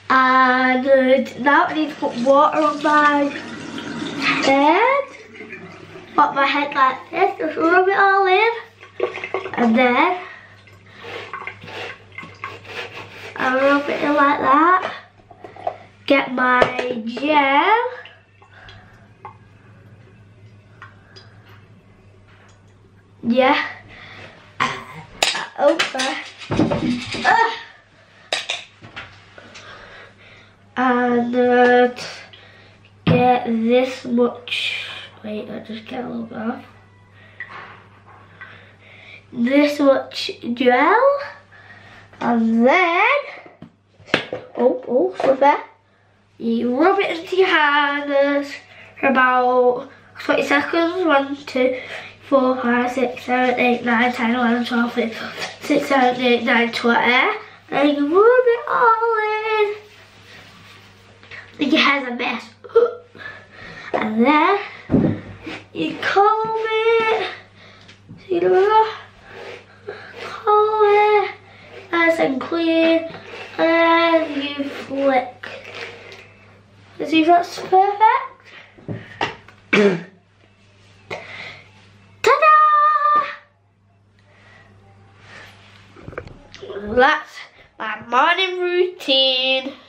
And now I need to put water on my head. Put my head like this, just rub it all in. And then I rub it in like that. Get my gel. Yeah. Over. And get this much. Wait, I'll just get a little bit off. This much gel. And then, slipper. You rub it into your hands for about 20 seconds. 1, 2, 4, 5, 6, 7, 8, 9, 10, 11, 12, 13, 6, 7, 8, 9, 20. And you rub it all in. Then your hair's a mess. And then you comb it. See the river? Comb it. Nice and clean. And then you flick. See if that's perfect? Ta-da! That's my morning routine.